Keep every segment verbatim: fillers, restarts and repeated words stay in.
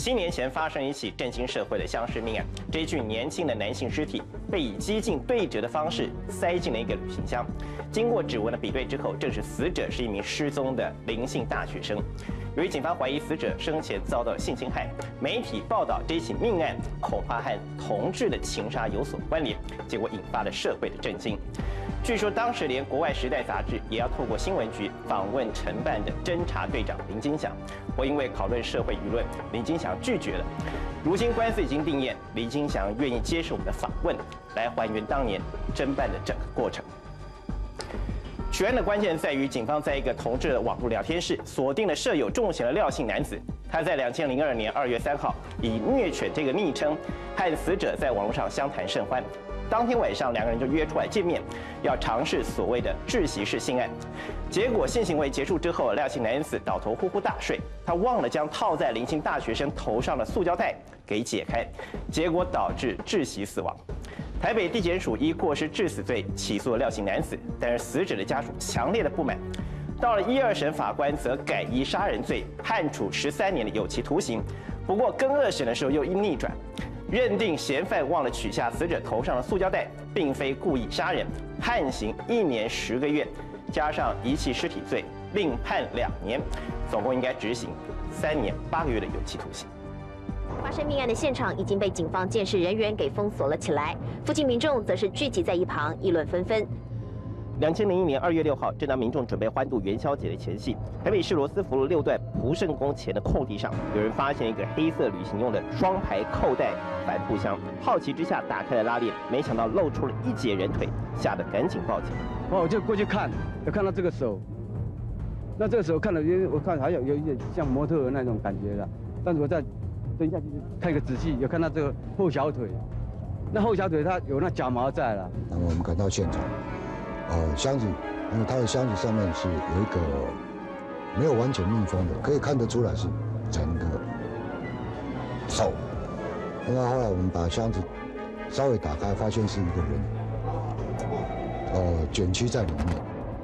七年前发生一起震惊社会的相尸命案，这具年轻的男性尸体被以激进对折的方式塞进了一个旅行箱。经过指纹的比对之后，证实死者是一名失踪的林姓大学生。由于警方怀疑死者生前遭到了性侵害，媒体报道这起命案恐怕和同志的情杀有所关联，结果引发了社会的震惊。据说当时连国外《时代》杂志也要透过新闻局访问承办的侦查队长林金祥，或因为讨论社会舆论，林金祥拒绝了。如今官司已经定谳，林金祥愿意接受我们的访问，来还原当年侦办的整个过程。取案的关键在于，警方在一个同志的网络聊天室锁定了设有重嫌的廖姓男子。他在两千零二年二月三号以虐犬这个昵称和死者在网络上相谈甚欢。当天晚上，两个人就约出来见面，要尝试所谓的窒息式性爱。结果性行为结束之后，廖姓男子倒头呼呼大睡，他忘了将套在林姓大学生头上的塑胶带给解开，结果导致窒息死亡。台北地检署依过失致死罪起诉了廖姓男子，但是死者的家属强烈的不满。到了一二审，法官则改以杀人罪判处十三年的有期徒刑。不过更二审的时候又一逆转，认定嫌犯忘了取下死者头上的塑胶带，并非故意杀人，判刑一年十个月，加上遗弃尸体罪，另判两年，总共应该执行三年八个月的有期徒刑。 发生命案的现场已经被警方监视人员给封锁了起来，附近民众则是聚集在一旁议论纷纷。 两千零一年二月六号，正当民众准备欢度元宵节的前夕，台北市罗斯福路六段蒲圣宫前的空地上，有人发现一个黑色旅行用的双排扣带帆布箱，好奇之下打开了拉链，没想到露出了一截人腿，吓得赶紧报警。 哦，我就过去看，有看到这个手，那这个手看了，因为我看还有有一点像模特儿那种感觉的，但是我再蹲下去看个仔细，有看到这个后小腿，那后小腿它有那假毛在了。 然后我们赶到现场。呃，箱子，因为它的箱子上面是有一个没有完全密封的，可以看得出来是整个手。那后来我们把箱子稍微打开，发现是一个人，呃，卷曲在里面。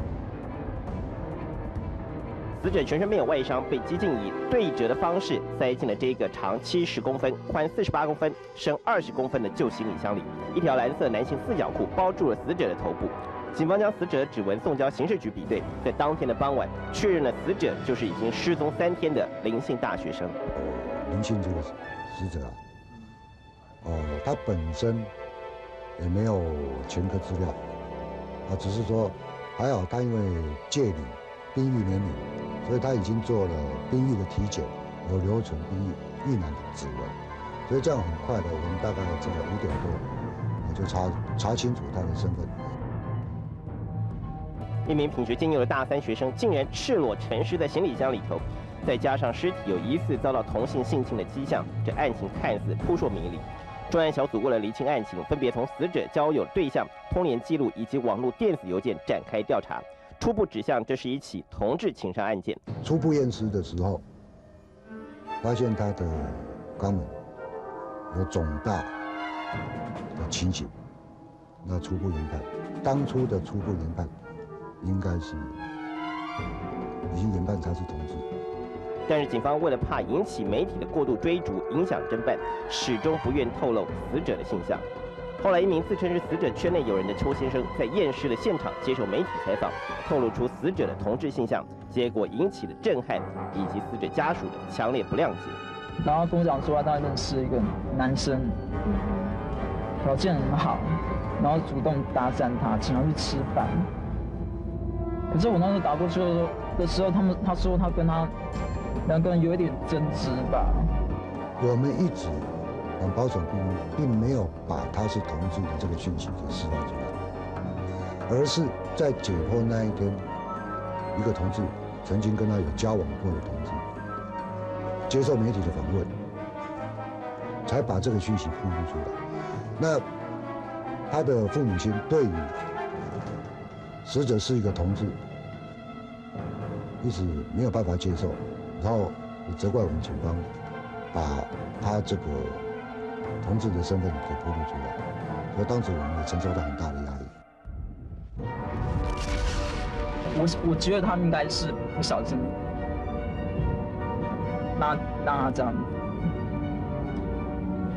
死者全身没有外伤，被激进以对折的方式塞进了这个长七十公分、宽四十八公分、深二十公分的旧行李箱里。一条蓝色男性四角裤包住了死者的头部。警方将死者指纹送交刑事局比对，在当天的傍晚确认了死者就是已经失踪三天的林姓大学生。 林姓这个死者啊，哦、呃，他本身也没有前科资料，啊，只是说还好他因为届龄、兵役年龄，所以他已经做了兵役的体检，有留存兵役役男的指纹，所以这样很快的，我们大概这个五点多，我就查查清楚他的身份。 一名品学兼优的大三学生竟然赤裸沉尸在行李箱里头，再加上尸体有疑似遭到同性性侵的迹象，这案情看似扑朔迷离。专案小组为了厘清案情，分别从死者交友对象、通联记录以及网络电子邮件展开调查，初步指向这是一起同志情杀案件。 初步验尸的时候，发现他的肛门有肿大的情形，那初步研判，当初的初步研判。应该是已经研判他是同志， 但是警方为了怕引起媒体的过度追逐，影响侦办，始终不愿透露死者的性向。后来，一名自称是死者圈内友人的邱先生，在验尸的现场接受媒体采访，透露出死者的同志性向，结果引起了震撼以及死者家属的强烈不谅解。 然后跟我讲说，他认识一个男生，条件很好，然后主动搭讪他，请他去吃饭。可是我那时候打过去的时候，他们他说他跟他两个人有一点争执吧。 我们一直很保守秘密，并没有把他是同志的这个讯息给释放出来，而是在解剖那一天，一个同志曾经跟他有交往过的同志，接受媒体的访问，才把这个讯息披露出来。那他的父母亲对于死者是一个同志，一直没有办法接受，然后责怪我们警方把他这个同志的身份给披露出来，所以当时我们也承受到很大的压力。 我我觉得他们应该是不小心让让他这样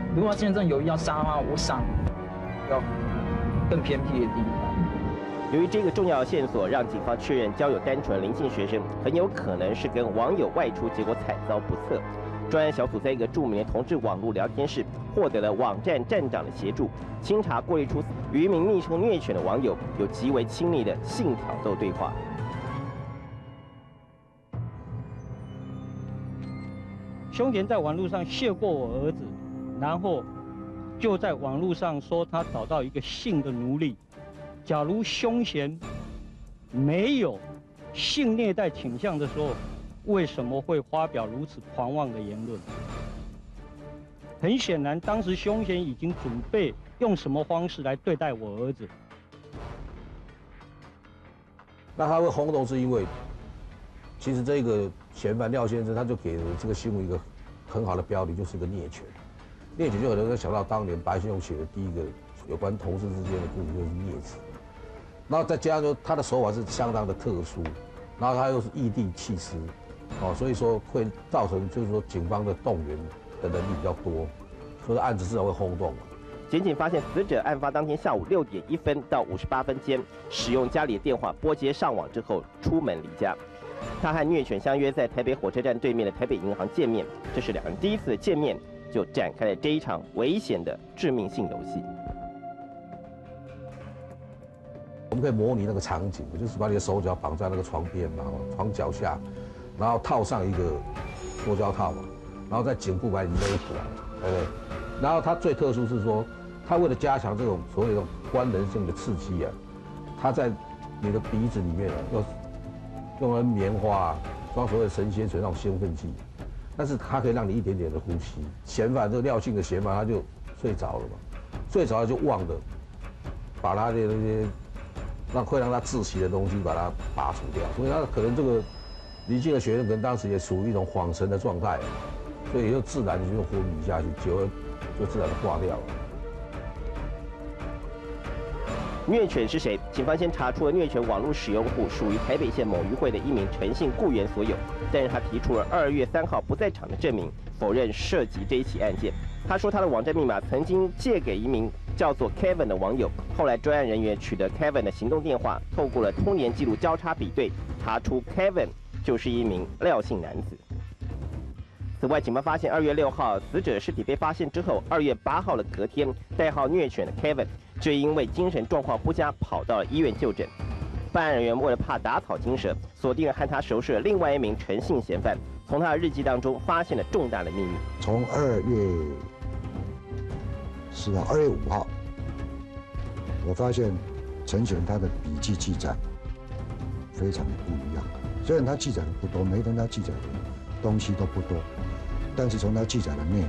如果他今天真的有意要杀的话，我想要更偏僻的地方。 由于这个重要线索，让警方确认交友单纯林姓学生很有可能是跟网友外出，结果惨遭不测。专案小组在一个著名的同志网络聊天室获得了网站站长的协助，清查过滤出与一名昵称虐犬的网友有极为亲密的性挑逗对话。 凶嫌在网络上谢过我儿子，然后就在网络上说他找到一个性的奴隶。假如凶嫌没有性虐待倾向的时候，为什么会发表如此狂妄的言论？很显然，当时凶嫌已经准备用什么方式来对待我儿子。 那他会轰动，是因为其实这个嫌犯廖先生，他就给了这个新闻一个很好的标题，就是一个孽犬。孽犬就很多人想到当年白先勇写的第一个有关同事之间的故事，就是孽子。然后再加上说他的手法是相当的特殊，然后他又是异地弃尸，哦，所以说会造成就是说警方的动员的能力比较多，所以案子自然会轰动。 检警发现，死者案发当天下午六点一分到五十八分间，使用家里的电话拨接上网之后出门离家。他和虐犬相约在台北火车站对面的台北银行见面，这是两人第一次见面，就展开了这一场危险的致命性游戏。 我们可以模拟那个场景，就是把你的手脚绑在那个床边嘛，床脚下，然后套上一个塑胶套嘛，然后再颈部把你勒起来，对不对？然后它最特殊是说，它为了加强这种所谓的官能性的刺激啊，它在你的鼻子里面啊，用用了棉花啊，装所谓的神仙水那种兴奋剂，但是它可以让你一点点的呼吸。嫌犯这个廖姓的嫌犯他就睡着了嘛，睡着了就忘了把他的那些。让会让他窒息的东西把它拔除掉，所以他可能这个离境的学生可能当时也属于一种恍神的状态，所以也就自然就昏迷下去，久了就自然的挂掉了。 虐犬是谁？警方先查出了虐犬网络使用户属于台北县某渔会的一名陈姓雇员所有，但是他提出了二月三号不在场的证明，否认涉及这一起案件。他说他的网站密码曾经借给一名叫做 Kevin 的网友，后来专案人员取得 Kevin 的行动电话，透过了通联记录交叉比对，查出 Kevin 就是一名廖姓男子。此外，警方发现二月六号死者尸体被发现之后，二月八号的隔天，代号虐犬的 Kevin 就因为精神状况不佳跑到了医院就诊。办案人员为了怕打草惊蛇，锁定了和他熟识的另外一名陈姓嫌犯，从他的日记当中发现了重大的秘密。 从二月四号、二月五号，我发现陈选他的笔记记载非常的不一样。虽然他记载的不多，每一天他记载的东西都不多，但是从他记载的内容，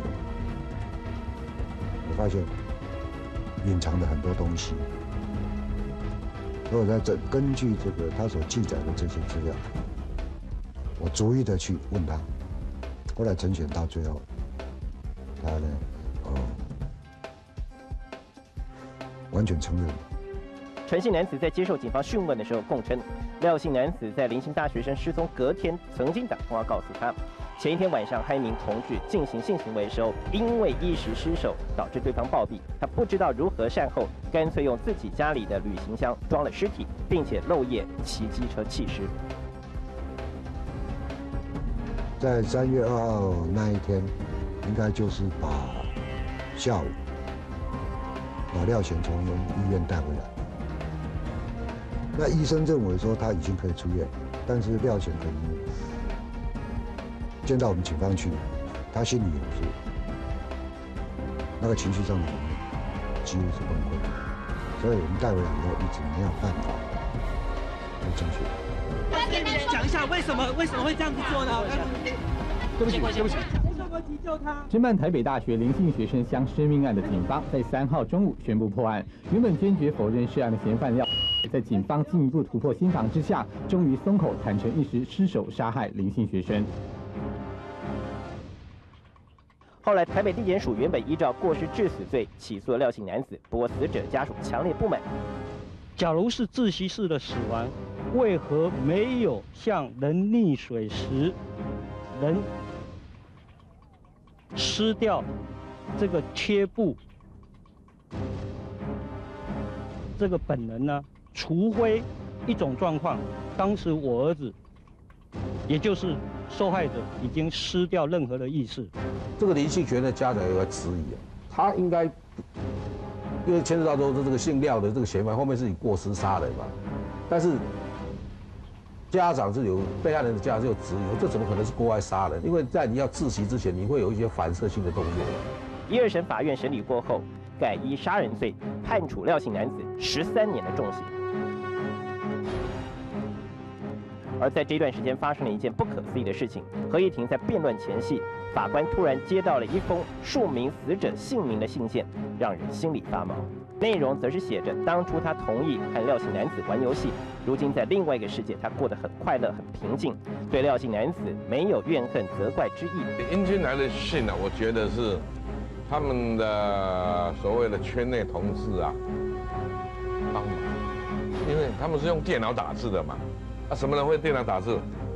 我发现隐藏了很多东西。所以我在这根据这个他所记载的这些资料，我逐一的去问他。后来陈选到最后，他呢，哦，完全承认了。 陈姓男子在接受警方讯问的时候供称，廖姓男子在林姓大学生失踪隔天曾经打电话告诉他，前一天晚上和一名同志进行性行为的时候，因为一时失手导致对方暴毙，他不知道如何善后，干脆用自己家里的旅行箱装了尸体，并且漏夜骑机车弃尸。 在三月二号那一天，应该就是把下午把廖贤从医院带回来。那医生认为说他已经可以出院，但是廖贤可能见到我们警方去，他心里有数，那个情绪上的能力几乎是崩溃的，所以我们带回来以后一直没有办法来争取。 讲一下为什么为什么会这样子做呢？ 对不起，对不起。 急救他。 侦办台北大学林姓学生相尸命案的警方，在三号中午宣布破案。原本坚决否认涉案的嫌犯廖，在警方进一步突破心防之下，终于松口坦诚一时失手杀害林姓学生。 后来，台北地检署原本依照过失致死罪起诉了廖姓男子，不过死者家属强烈不满。 假如是窒息式的死亡，为何没有像人溺水时人失掉这个切布这个本能呢，除非一种状况，当时我儿子，也就是受害者已经失掉任何的意识。 这个林姓学的家长有个质疑啊，他应该因为牵涉到说这个姓廖的这个嫌犯后面是以过失杀人嘛，但是家长是有被害人的家长是有质疑，这怎么可能是过失杀人？因为在你要窒息之前，你会有一些反射性的动作。 一二审法院审理过后，改依杀人罪判处廖姓男子十三年的重刑。而在这段时间发生了一件不可思议的事情，合议庭在辩论前夕，法官突然接到了一封署名死者姓名的信件，让人心里发毛。内容则是写着，当初他同意和廖姓男子玩游戏，如今在另外一个世界，他过得很快乐、很平静，对廖姓男子没有怨恨、责怪之意。 印进来的信呢、啊，我觉得是他们的所谓的圈内同志啊帮忙，因为他们是用电脑打字的嘛。啊，什么人会电脑打字？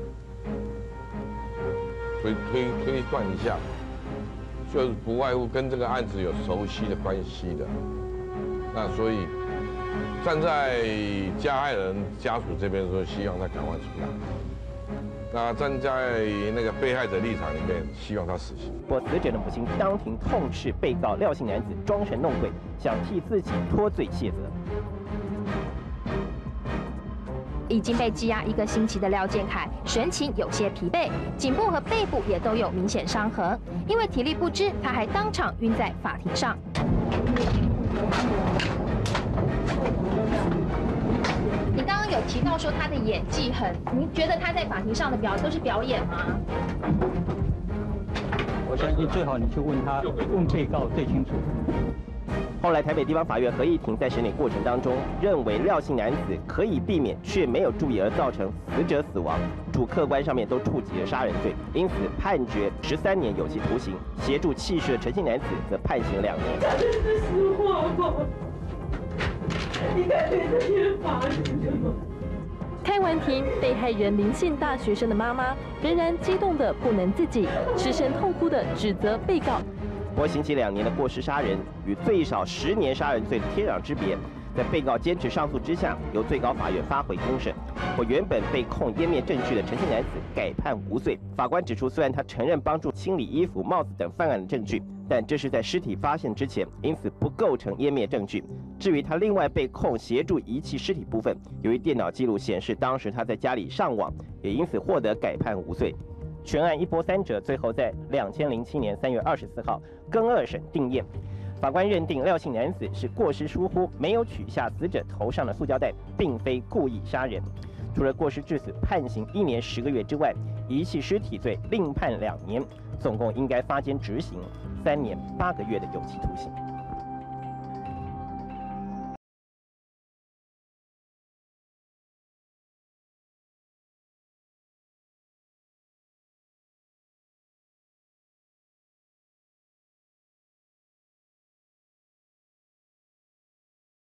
推推推断一下，就是不外乎跟这个案子有熟悉的关系的。那所以站在加害人家属这边说，希望他赶快出来；那站在那个被害者立场里面，希望他死刑。 不过，死者的母亲当庭痛斥被告廖姓男子装神弄鬼，想替自己脱罪卸责。 已经被羁押一个星期的廖建凯，神情有些疲惫，颈部和背部也都有明显伤痕。因为体力不支，他还当场晕在法庭上。你刚刚有提到说他的演技很，您觉得他在法庭上的表都是表演吗？ 我相信最好你去问他，问被告最清楚。 后来，台北地方法院合议庭在审理过程当中，认为廖姓男子可以避免却没有注意而造成死者死亡，主客观上面都触及了杀人罪，因此判决十三年有期徒刑。协助弃尸的陈姓男子则判刑两年。 这是实话吗？你改变这些法律吗？ 开完庭，被害人林姓大学生的妈妈仍然激动得不能自己，失声痛哭地指责被告。 不过，刑期两年的过失杀人与最少十年杀人罪的天壤之别，在被告坚持上诉之下，由最高法院发回公审。或原本被控湮灭证据的陈姓男子改判无罪。法官指出，虽然他承认帮助清理衣服、帽子等犯案的证据，但这是在尸体发现之前，因此不构成湮灭证据。至于他另外被控协助遗弃尸体部分，由于电脑记录显示当时他在家里上网，也因此获得改判无罪。全案一波三折，最后在两千零七年三月二十四号更二审定谳。法官认定廖姓男子是过失疏忽，没有取下死者头上的塑胶袋，并非故意杀人。除了过失致死判刑一年十个月之外，遗弃尸体罪另判两年，总共应该发监执行三年八个月的有期徒刑。